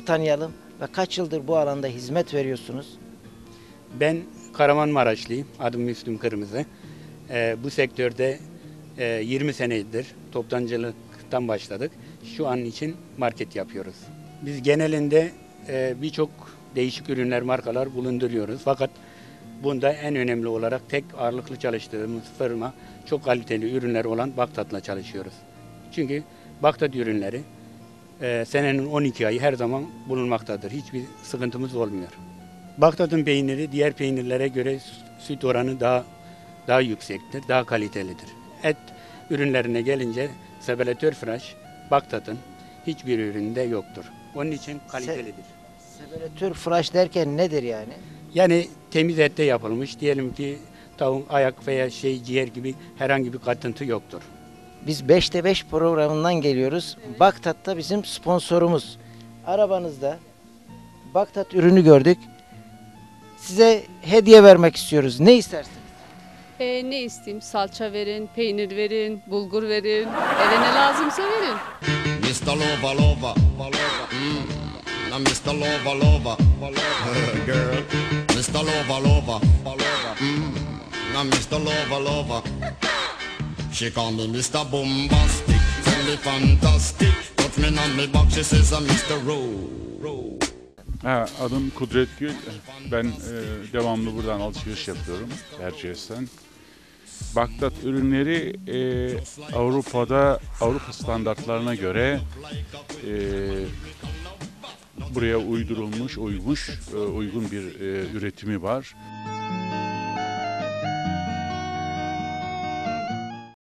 sizi tanıyalım ve kaç yıldır bu alanda hizmet veriyorsunuz? Ben Kahramanmaraşlıyım. Adım Müslüm Kırmızı. Bu sektörde 20 senedir toptancılıktan başladık. Şu an için market yapıyoruz. Biz genelinde birçok değişik ürünler, markalar bulunduruyoruz. Fakat bunda en önemli olarak tek ağırlıklı çalıştığımız firma çok kaliteli ürünler olan Baktat'la çalışıyoruz. Çünkü Baktat ürünleri senenin 12 ayı her zaman bulunmaktadır. Hiçbir sıkıntımız olmuyor. Baktat'ın peyniri diğer peynirlere göre süt oranı daha yüksektir, daha kalitelidir. Et ürünlerine gelince sebeletör-fresh Baktat'ın hiçbir üründe yoktur. Onun için kalitelidir. Seberatör flash derken nedir yani? Yani temiz ette yapılmış. Diyelim ki tavuk ayak veya ciğer gibi herhangi bir katıntı yoktur. Biz 5'te 5 programından geliyoruz. Baktat da bizim sponsorumuz. Arabanızda Baktat ürünü gördük. Size hediye vermek istiyoruz. Ne istersiniz? Ne isteyeyim? Salça verin, peynir verin, bulgur verin. Eve ne lazımsa verin. Mr. Lover, lover, now Mr. Lover, lover, girl. Mr. Lover, lover, now Mr. Lover, lover. She call me Mr. Bombastic, tell me fantastic. Touch me on me back, she says I'm Mr. Rowe. Adım Kudret Gül. Ben devamlı buradan alışveriş yapıyorum Erciyes'ten. Baktat ürünleri Avrupa standartlarına göre buraya uygun bir üretimi var.